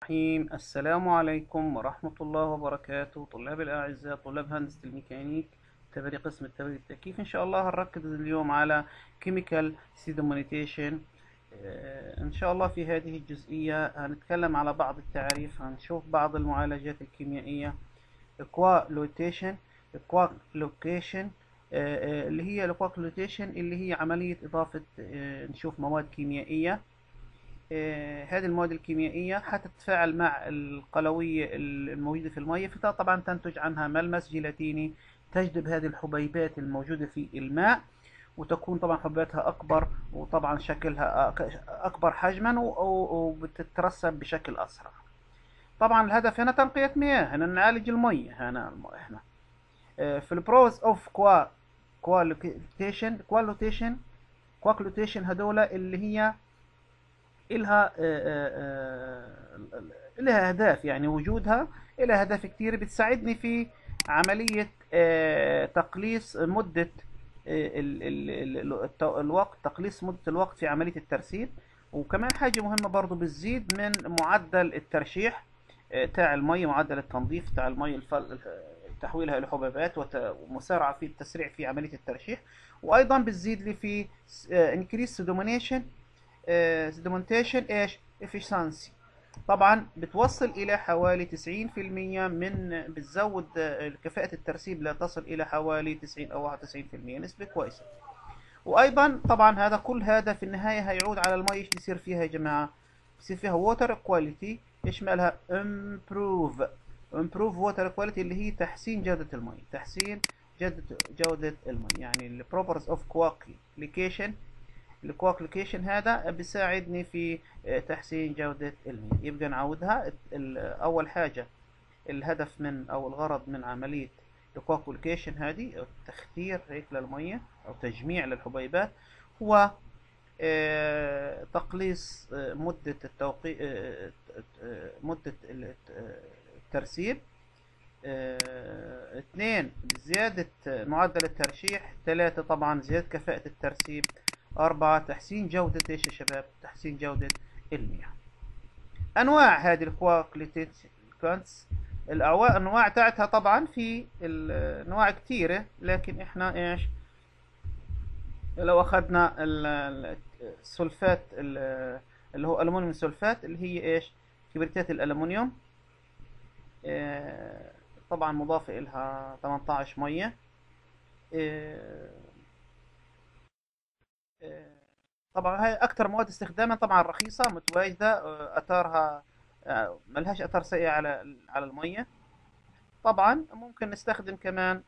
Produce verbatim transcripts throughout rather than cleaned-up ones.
الرحيم. السلام عليكم ورحمة الله وبركاته. طلاب الأعزاء، طلاب هندسة الميكانيك، تبريد قسم التبريد التكييف. إن شاء الله هنركز اليوم على Chemical Sedimentation. إن شاء الله في هذه الجزئية هنتكلم على بعض التعريف، هنشوف بعض المعالجات الكيميائية. Coagulation Coagulation اللي هي Coagulation اللي هي عملية إضافة، نشوف مواد كيميائية. آه، هذه المواد الكيميائية حتتفاعل مع القلوية الموجودة في المية، فطبعا تنتج عنها ملمس جيلاتيني تجذب هذه الحبيبات الموجودة في الماء، وتكون طبعا حبيباتها أكبر، وطبعا شكلها أكبر حجما وبتترسب بشكل أسرع. طبعا الهدف هنا تنقية مياه، هنا نعالج المية. هنا احنا في البروز اوف كوا كوالوتيشن كوالوتيشن كوالوتيشن هذولا اللي هي إلها إلها أهداف، يعني وجودها إلها أهداف كتير بتساعدني في عملية تقليص مدة الوقت تقليص مدة الوقت في عملية الترسيب. وكمان حاجة مهمة برضو، بتزيد من معدل الترشيح تاع المية، معدل التنظيف تاع المية، تحويلها إلى حبيبات ومسارعة في التسريع في عملية الترشيح. وأيضا بتزيد لي في increase sedimentation sedimentation ايش efficiency. طبعا بتوصل الى حوالي تسعين في المية من بتزود كفاءة الترسيب، لا تصل الى حوالي تسعين او واحد وتسعين في المية، نسبة كويسة. وايضا طبعا هذا كل هذا في النهاية هيعود على المية. ايش بيصير فيها يا جماعة؟ بيصير فيها water quality. ايش مالها؟ improve improve water quality اللي هي تحسين جودة المية، تحسين جودة جودة المية، يعني ال properties of coagulation. الكواكليكيشن هذا بيساعدني في تحسين جودة المياه. يبقى نعودها. أول حاجة الهدف من أو الغرض من عملية الكواكليكيشن هذه، أو تخثير هيك للمية أو تجميع للحبيبات، هو تقليص مدة التوقي مدة الترسيب. اثنين زيادة معدل الترشيح. ثلاثة طبعا زيادة كفاءة الترسيب. أربعة تحسين جودة ايش يا شباب؟ تحسين جودة المياه. أنواع هذه الكواكليكانتس، الأنواع تاعتها طبعا في أنواع كثيرة، لكن إحنا إيش لو أخذنا السلفات اللي هو ألمنيوم سلفات، اللي هي إيش؟ كبريتات الألمنيوم، طبعا مضافة إلها ثمانية عشر مية. طبعا هاي اكثر مواد استخداما، طبعا رخيصه متواجده، اثارها ملهاش اثار سيء على على الميه. طبعا ممكن نستخدم كمان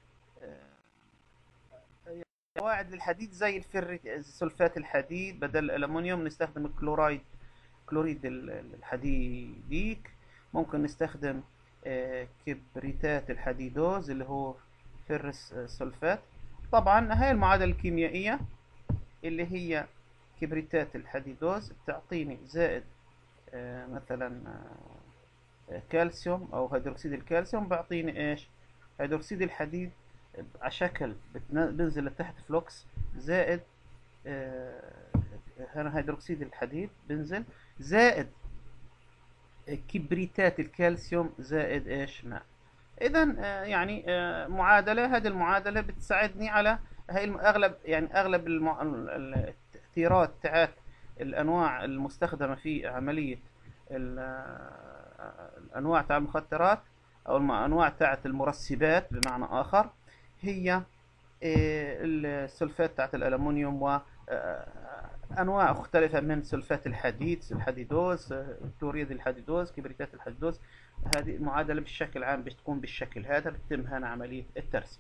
قواعد للحديد زي الفر سلفات الحديد، بدل الالومنيوم نستخدم الكلورايد كلوريد الحديديك. ممكن نستخدم كبريتات الحديدوز اللي هو فرس سلفات. طبعا هاي المعادله الكيميائيه اللي هي كبريتات الحديدوز بتعطيني زائد آه مثلا آه كالسيوم او هيدروكسيد الكالسيوم، بعطيني ايش؟ هيدروكسيد الحديد على شكل بنزل لتحت فلوكس، زائد آه هنا هيدروكسيد الحديد بنزل، زائد كبريتات الكالسيوم، زائد ايش؟ ماء. اذا آه يعني آه معادله، هذه المعادله بتساعدني على هاي اغلب يعني اغلب المع... التأثيرات تاعت الانواع المستخدمه في عمليه الانواع تاع المخدرات او الانواع تاعت المرسبات بمعنى اخر، هي السلفات تاعت الالومنيوم وانواع مختلفه من سلفات الحديد، الحديدوز، كلوريد الحديدوز، كبريتات الحديدوز. هذه المعادله بالشكل عام بتكون بالشكل هذا، بتتم هنا عمليه الترسيب.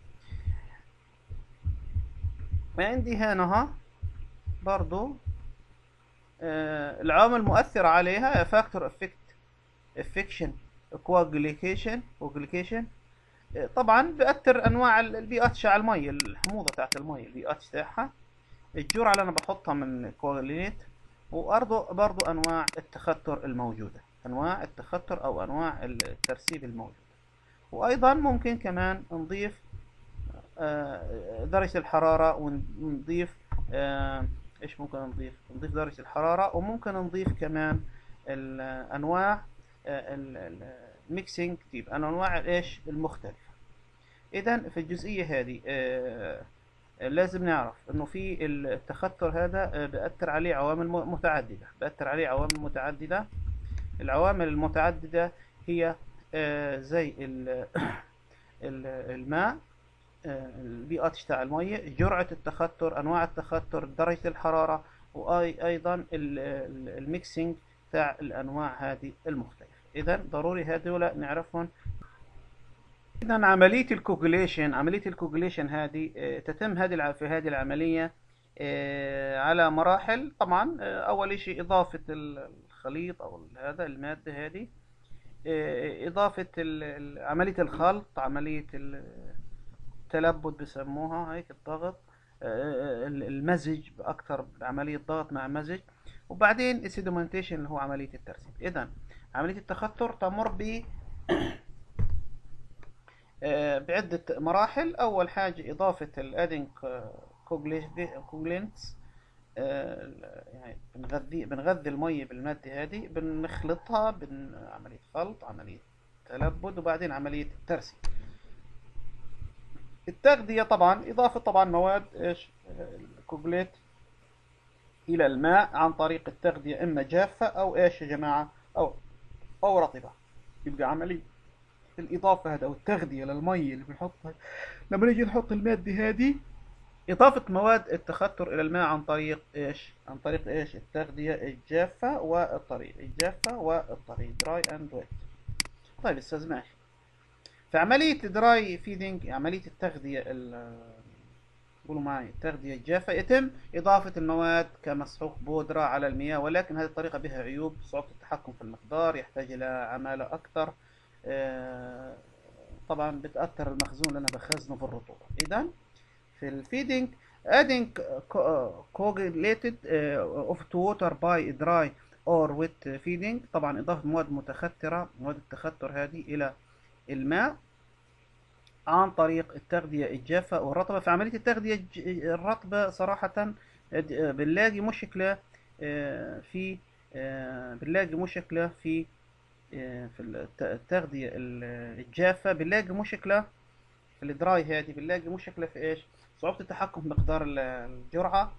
عندي هنا ها برضو آه العوامل المؤثرة عليها فاكتور افكت افكشن كواجليكيشن كواجليكيشن. طبعا بيأثر انواع البي اتش على المية، الحموضة تاعت المية، البي اتش تاعها، الجرعة اللي انا بحطها من كواجلينيت، وبرضو برضو انواع التخثر الموجودة، انواع التخثر او انواع الترسيب الموجودة. وايضا ممكن كمان نضيف درجة الحرارة، ونضيف ايش ممكن نضيف؟ نضيف درجة الحرارة، وممكن نضيف كمان الانواع الميكسينج تيب، انواع ايش المختلفه. اذا في الجزئيه هذه آه، لازم نعرف انه في التخثر هذا آه، بأثر عليه عوامل م- متعدده بأثر عليه عوامل متعدده. العوامل المتعدده هي آه، زي ال- ال- الماء، آه، البي اتش تاع الميه، جرعه التخثر، انواع التخثر، درجه الحراره، وايضا الميكسينج تاع الانواع هذه المختلفه. اذا ضروري هذول نعرفهم. إذا عملية الكوجوليشن عملية الكوجوليشن هذه آه، تتم هذه الع- في هذه العملية آه، على مراحل. طبعا آه، أول شيء إضافة ال- الخليط أو ال- هذا المادة هذه، آه، إضافة ال- ال- عملية الخلط، عملية التلبد بسموها هيك، الضغط، آه، ال- المزج بأكثر، عملية ضغط مع مزج، وبعدين السيدومنتيشن اللي هو عملية الترسيب. إذا عملية التخثر تمر ب آه، بعدة مراحل. أول حاجة إضافة الأدينج كوجلينتس، يعني بنغذي بنغذي المية بالمادة هذه، بنخلطها، بعملية خلط، عملية تلبد، وبعدين عملية الترسيب. التغذية طبعا إضافة طبعا مواد إيش آه، الكوجليت إلى الماء عن طريق التغذية، إما جافة أو إيش يا جماعة، أو أو رطبة. يبقى عملية الإضافة هذا أو التغذية للمية اللي بنحطها لما نيجي نحط المادة هذه، إضافة مواد التخثر إلى الماء عن طريق إيش؟ عن طريق إيش؟ التغذية الجافة والطري، الجافة والطري، dry and wet. طيب أستاذ ماشي. في عملية دراي فيدنج، عملية التغذية ال قولوا معي التغذية الجافة، يتم إضافة المواد كمسحوق بودرة على المياه، ولكن هذه الطريقة بها عيوب: صعوبة التحكم في المقدار، يحتاج إلى عمالة أكثر، آه، طبعا بتأثر المخزون اللي أنا بخزنه بالرطوبة. إذا في الفيدنج adding coagulated uh, of to water by dry or wet feeding، طبعا إضافة مواد متخثرة، مواد التخثر هذه إلى الماء عن طريق التغذية الجافة والرطبة. في عملية التغذية الج- الرطبة صراحة آه، بنلاقي مشكلة آه، في آه، بنلاقي مشكلة في آه، في الت- التغذية ال- الجافة، بنلاقي مشكلة في الدراي هذه، بنلاقي مشكلة في ايش؟ صعوبة التحكم في مقدار ال- الجرعة،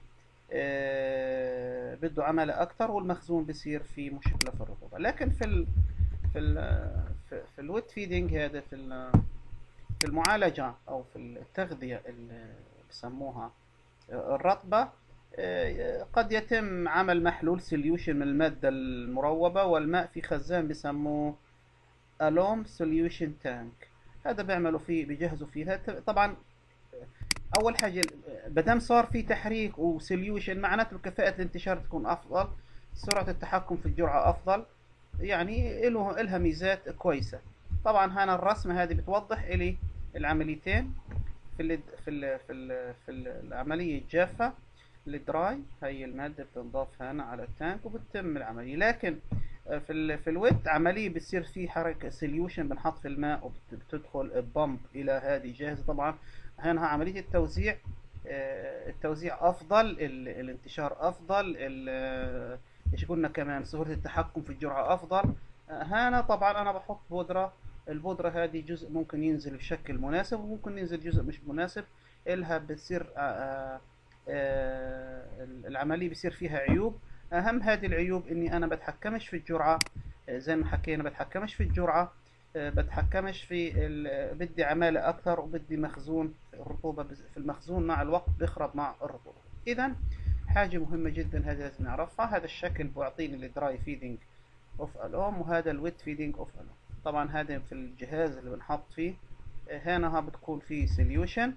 آه، بده عمالة أكتر، والمخزون بصير في مشكلة في الرطوبة. لكن في ال في ال في, في الويت فيدنج هذا، في ال- في المعالجة أو في التغذية اللي بسموها الرطبة، آه، قد يتم عمل محلول سوليوشن من المادة المروبة والماء في خزان بسموه ألوم سوليوشن تانك. هذا بيعملوا فيه، بيجهزوا فيه. طبعا اول حاجه بدم صار في تحريك وسوليوشن، معناته كفاءه الانتشار تكون افضل، سرعه التحكم في الجرعه افضل، يعني له لها ميزات كويسه. طبعا هنا الرسمه هذه بتوضح لي العمليتين. في ال في ال في ال في العمليه الجافه الدراي، هي الماده بتنضاف هنا على التانك وبتتم العمليه. لكن في ال في الويت عمليه بتصير في حركه سوليوشن، بنحط في الماء وبتدخل البامب الى هذه جاهزه. طبعا هنا عمليه التوزيع، آه، التوزيع افضل، ال- الانتشار افضل، ال- آه، ايش قلنا كمان، سهوله التحكم في الجرعه افضل. آه، هنا طبعا انا بحط بودره، البودره هذه جزء ممكن ينزل بشكل مناسب وممكن ينزل جزء مش مناسب، الها بتصير آه، آه، آه، العمليه بيصير فيها عيوب. اهم هذه العيوب اني انا بتحكمش في الجرعه، آه، زي ما حكينا بتحكمش في الجرعه، آه، بتحكمش في ال- بدي عمالة أكثر، وبدي مخزون الرطوبة بز- في المخزون مع الوقت بيخرب مع الرطوبة. إذا حاجة مهمة جدا هذه لازم نعرفها. هذا الشكل بيعطيني الدراي فيدنج اوف الأم، وهذا الويت فيدنج اوف الأم. طبعا هذا في الجهاز اللي بنحط فيه. آه، هنا ها بتكون فيه سوليوشن،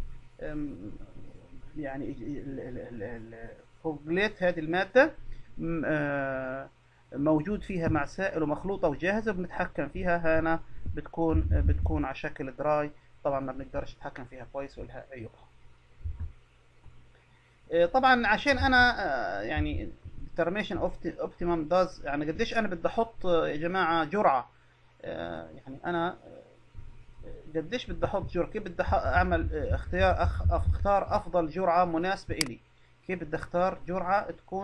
يعني الكوجليت هذه المادة م- آه، موجود فيها مع سائل ومخلوطة وجاهزة بنتحكم فيها. هنا بتكون بتكون على شكل دراي، طبعا ما بنقدرش نتحكم فيها كويس ولها عيوبها. آه، طبعا عشان انا آه، يعني determination of optimum does، يعني قديش انا بدي احط آه، يا جماعة جرعة، آه، يعني انا قديش بدي احط جرعة، كيف بدي أح- اعمل آه، اختيار أخ اختار افضل جرعة مناسبة الي، كيف بدي اختار جرعة تكون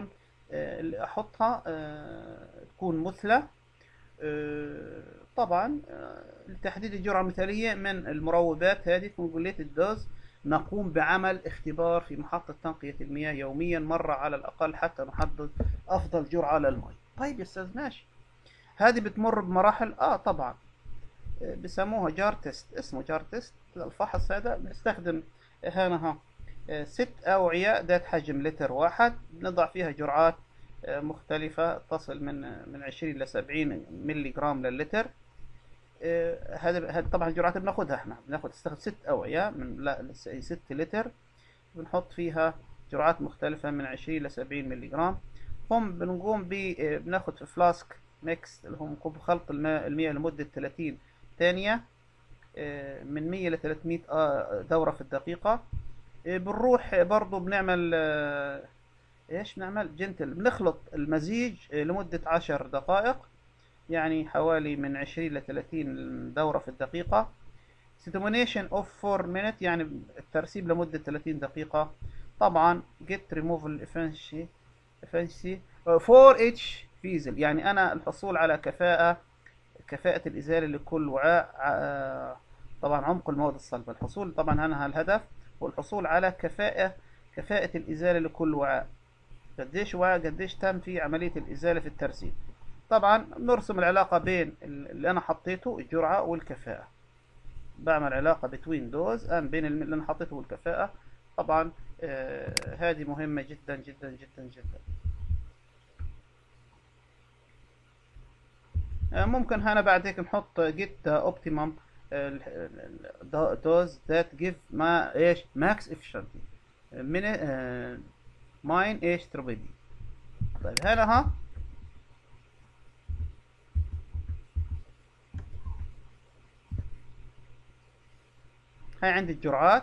آه، اللي احطها آه، تكون مثلى. آه، طبعا آه، لتحديد الجرعة المثالية من المروبات هذه كونجوليتد دوز، نقوم بعمل اختبار في محطة تنقية المياه يوميا مرة على الأقل حتى نحدد أفضل جرعة للماء. طيب يا أستاذ ماشي، هذه بتمر بمراحل. آه طبعا آه، بسموها جار تيست، اسمه جار تيست الفحص هذا. بنستخدم هنا آه، ست أوعية ذات حجم لتر واحد، بنضع فيها جرعات آه، مختلفة تصل من من عشرين ل سبعين ملي جرام للتر. آه، هذا هذا طبعا الجرعات اللي بناخدها احنا بناخد نستخدم ست أوعية من لا ست لتر، بنحط فيها جرعات مختلفة من عشرين ل سبعين ملي جرام. هم بنقوم ب آه، بناخد في فلاسك ميكس اللي هم نقوم بخلط الماء المياه لمدة ثلاثين ثانية، آه، من مية ل ثلاثمية آه، دورة في الدقيقة. آه، بنروح برضو بنعمل آه، ايش بنعمل جنتل، بنخلط المزيج آه، لمدة عشر دقائق، يعني حوالي من عشرين ل ثلاثين دورة في الدقيقة. سيتومينيشن اوف أربعة مينت، يعني الترسيب لمدة ثلاثين دقيقة. طبعا جيت ريموفال افنشي افنشي أربعة اتش فيزل، يعني انا الحصول على كفاءة كفاءة الازالة لكل وعاء. آه، طبعا عمق المواد الصلبة، الحصول طبعا انا الهدف هو الحصول على كفاءة كفاءة الازالة لكل وعاء. قديش وعاء قديش تم في عملية الازالة في الترسيب. طبعا نرسم العلاقة بين اللي انا حطيته الجرعة والكفاءة، بعمل علاقة بين دوز ان بين اللي انا حطيته والكفاءة. طبعا آه هذه مهمة جدا جدا جدا جدا. آه ممكن هنا بعد هيك نحط جيت اوبتيمم دوز ذات جيف ما ايش ماكس افشنتي من آه ماين ايش تربي دي. طيب هنا ها هاي عندي الجرعات.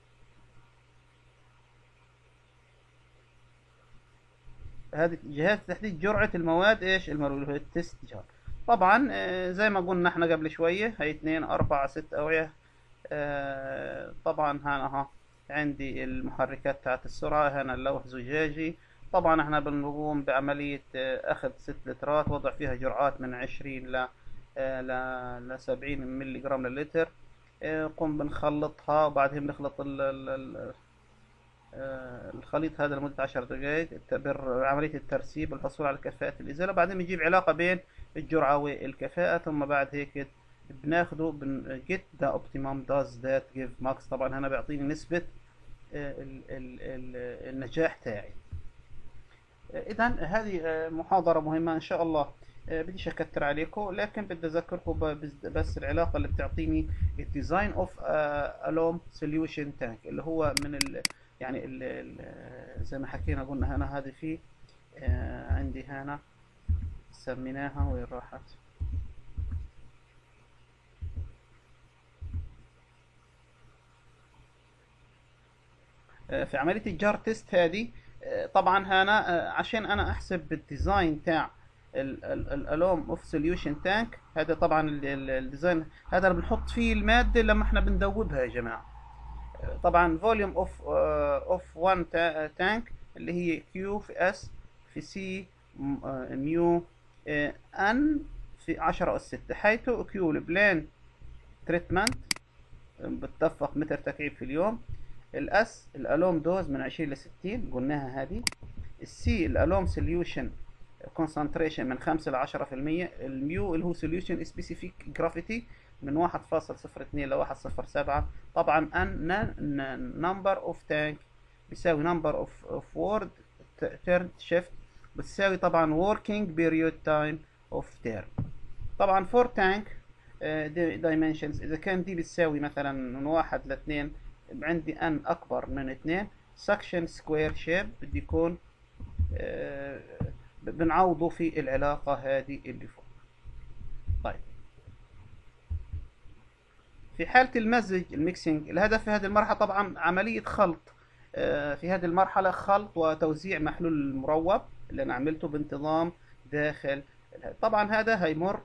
هذه جهاز تحديد جرعة المواد ايش المروية اللي هو التست جار. طبعا آه، زي ما قلنا احنا قبل شوية، هي اثنين أربعة ست أوعية. آه، طبعا هنا ها عندي المحركات تاعت السرعة، هنا اللوح زجاجي. طبعا احنا بنقوم بعملية آه، أخذ ست لترات، وضع فيها جرعات من عشرين ل آه، ل ل سبعين ملي جرام للتر. آه، قم بنخلطها، وبعدين بنخلط ال- ال- ال- آه، الخليط هذا لمدة عشر دقائق بعملية الترسيب والحصول على كفاءة الإزالة. بعدين بنجيب علاقة بين الجرعة والكفاءة، ثم بعد هيك بناخده بن get the optimum does that give max. طبعا هنا بيعطيني نسبة آه، ال ال ال النجاح تاعي. إذا هذه آه، محاضرة مهمة إن شاء الله. آه، بديش أكتر عليكم، لكن بدي أذكركم ب- بس بس العلاقة اللي بتعطيني الديزاين أوف ألوم سوليوشن تانك، اللي هو من ال يعني ال ال زي ما حكينا قلنا هنا هذه في آه، عندي هنا سميناها وين راحت. آه، في عملية الجار تيست هذه آه، طبعا هنا آه، عشان انا احسب بالديزاين تاع الالوم اوف سوليوشن تانك. هذا طبعا ال- ال- الديزاين هذا اللي بنحط فيه المادة لما احنا بندوبها يا جماعة. آه، طبعا فوليوم اوف اوف واحد تانك اللي هي كيو في اس في سي ميو آه، ان في عشرة اس ستة، حيث كيو البلان تريتمنت بتدفق متر تكعيب في اليوم. الاس الالوم دوز من عشرين ل ستين قلناها هذه. السي الالوم سوليوشن كونسنتريشن من خمسة ل عشرة في المية. الميو اللي هو سوليوشن سبيسيفيك جرافيتي من واحد فاصل صفر اثنين ل واحد فاصل صفر سبعة. طبعا ان نمبر اوف تانك بيساوي نمبر اوف اوف وورد تيرن شيفت، بتساوي طبعا working period time of turn. طبعا فور تانك دايمنشنز اذا كان دي بتساوي مثلا من واحد لاثنين، عندي ان اكبر من اثنين. سكشن سكوير شيب بدي يكون آه، بنعوضه في العلاقة هذه اللي فوق. طيب في حالة المزج الميكسينج، الهدف في هذه المرحلة طبعا عملية خلط. آه، في هذه المرحلة خلط وتوزيع محلول المروب اللي أنا عملته بانتظام داخل الهواء. طبعا هذا هيمر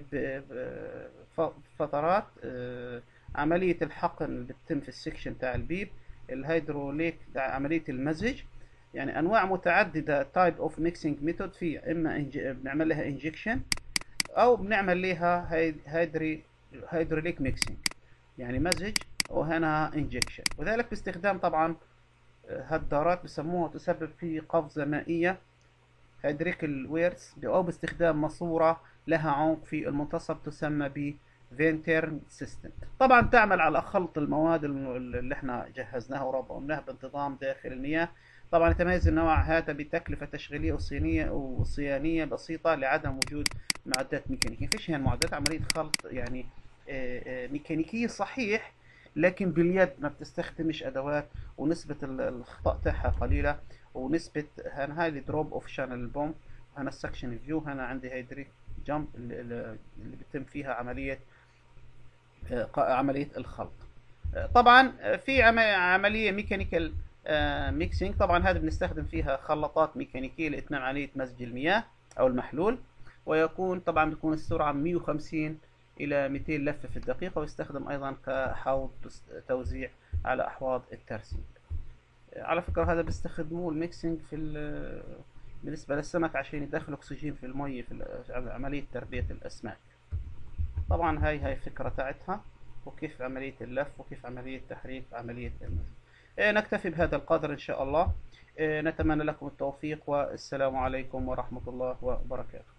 بفترات آه، عملية الحقن اللي بتتم في السكشن تاع البيب الهيدروليك عملية المزج. يعني انواع متعدده تايب اوف ميكسينج ميثود. في اما إنج... بنعمل لها انجكشن او بنعمل لها هيدري هيدروليك ميكسينج، يعني مزج، وهنا انجكشن، وذلك باستخدام طبعا هدارات بسموها تسبب في قفزة مائية هيدريكال ويرس، أو باستخدام ماسورة لها عمق في المنتصف تسمى ب فينترن سيستم. طبعا تعمل على خلط المواد اللي احنا جهزناها وربطناها بانتظام داخل المياه. طبعا يتميز النوع هذا بتكلفة تشغيلية وصينية وصيانية بسيطة لعدم وجود معدات ميكانيكية. فيش هي معدات عملية خلط يعني ميكانيكية صحيح، لكن باليد ما بتستخدمش ادوات، ونسبة الخطأ تاعها قليلة، ونسبة هنا هاي الدروب اوف شانل بومب، هنا السكشن فيو، هنا عندي هيدريك جامب اللي, اللي بيتم فيها عملية عملية الخلط. طبعا في عملية ميكانيكال ميكسينج، طبعا هذا بنستخدم فيها خلاطات ميكانيكية لإتمام عملية مزج المياه أو المحلول، ويكون طبعا بتكون السرعة مئة وخمسين إلى مئتين لفة في الدقيقة، ويستخدم أيضا كحوض توزيع على أحواض الترسيب. على فكرة هذا بيستخدموه الميكسينج في بالنسبة للسمك عشان يدخل أكسجين في المية في عملية تربية الأسماك. طبعا هاي هاي الفكرة تاعتها، وكيف عملية اللف، وكيف عملية تحريك عملية المزج. نكتفي بهذا القدر إن شاء الله. نتمنى لكم التوفيق، والسلام عليكم ورحمة الله وبركاته.